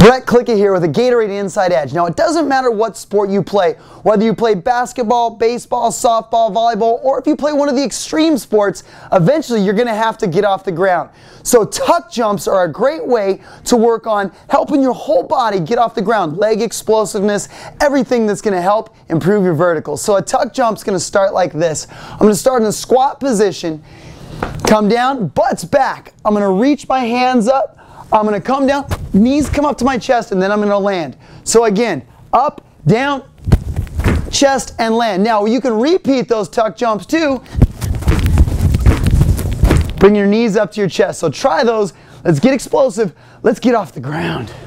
Brett Klica here with a Gatorade Inside Edge. Now, it doesn't matter what sport you play, whether you play basketball, baseball, softball, volleyball, or if you play one of the extreme sports, eventually you're going to have to get off the ground. So tuck jumps are a great way to work on helping your whole body get off the ground. Leg explosiveness, everything that's going to help improve your vertical. So a tuck jump is going to start like this. I'm going to start in a squat position, come down, butts back. I'm going to reach my hands up. I'm going to come down, knees come up to my chest, and then I'm going to land. So again, up, down, chest, and land. Now you can repeat those tuck jumps too. Bring your knees up to your chest. So try those. Let's get explosive. Let's get off the ground.